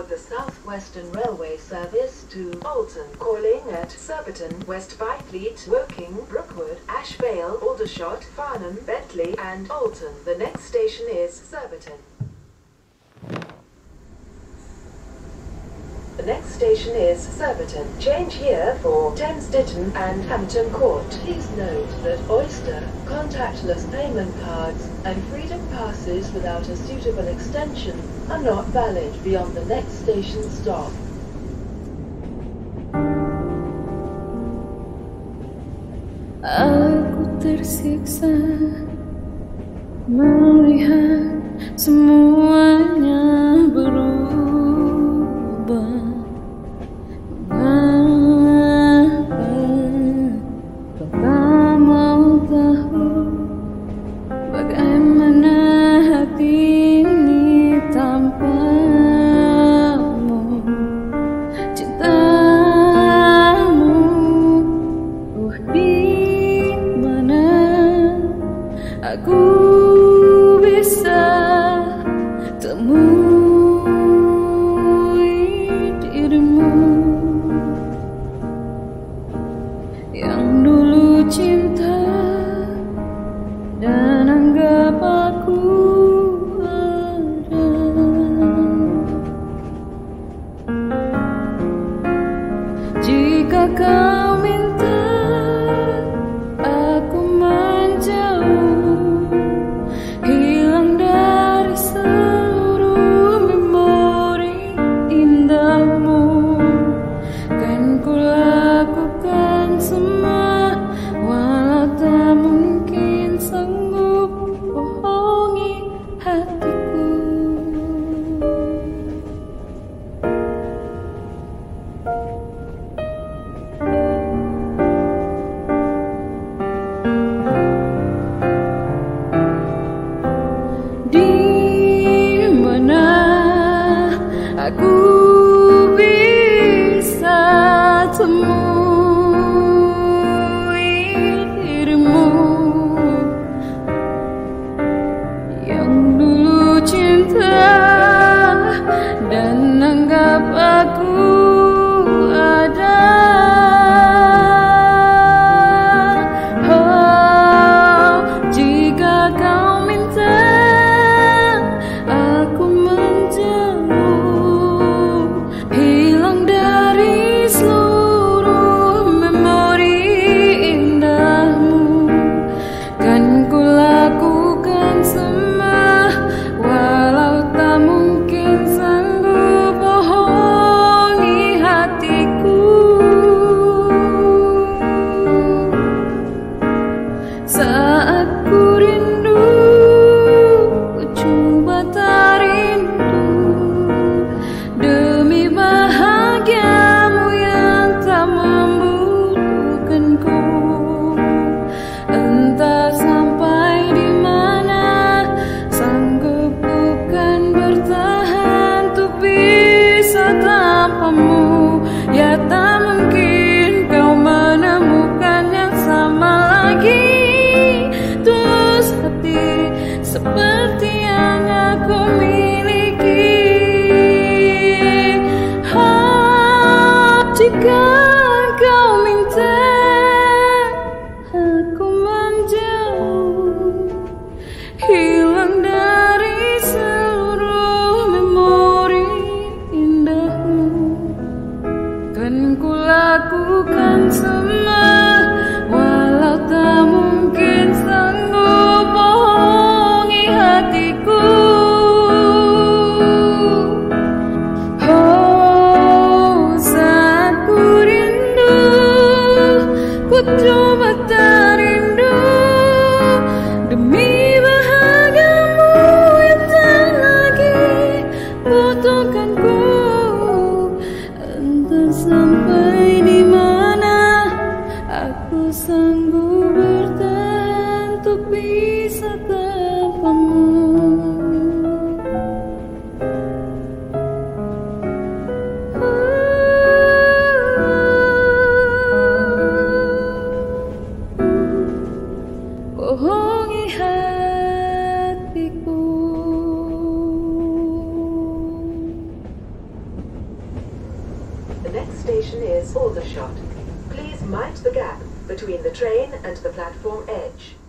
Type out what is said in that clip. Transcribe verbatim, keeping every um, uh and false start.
the South-Western Railway service to Bolton, calling at Surbiton, West Byfleet, Woking, Brookwood, Ashvale, Aldershot, Farnham, Bentley and Bolton. The next station is Surbiton. The next station is Surbiton. Change here for Thames Ditton and Hampton Court. Please note that Oyster, contactless payment cards and Freedom passes without a suitable extension are not valid beyond the next station stop. Aku tersiksa melihat semuanya berubah. Mengapa kau tak mau tahu bagaimana hati ini tanpamu? Cintamu, oh di mana aku bisa temui dirimu yang dulu cinta dan anggap aku ada. Jika kau minta aku menjauh, hilang dari seluruh memori indahmu, kan ku lakukan semua walau tak mungkin sanggup bohongi hatiku. Di mana aku bisa temui dirimu yang dulu cinta dan anggap aku ada. Oh, jika kau minta aku menjauh, hilang dari seluruh memori indahmu, kan ku lakukan semua walau tak mungkin sanggup bohongi hatiku. Saat ku rindu, ku coba tak rindu demi bahagiamu yang tak membutuhkanku. Entah sampai di mana sanggup bukan bertahan untuk bisa tanpamu. Ya tak mungkin kau menemukan yang sama lagi, tulus hati seperti yang aku miliki. Oh, jika kau minta aku menjauh, hilang dari seluruh memori indahmu, kan ku lakukan semua walau tak mungkin sanggup bohongi hatiku. Oh, saat ku rindu, ku coba tak rindu demi bahagiamu yang tak lagi butuhkanku. Entah sampai di mana aku sanggup bertahan untuk bisa tanpamu. Bohongi hatiku. is Aldershot. Please mind the gap between the train and the platform edge.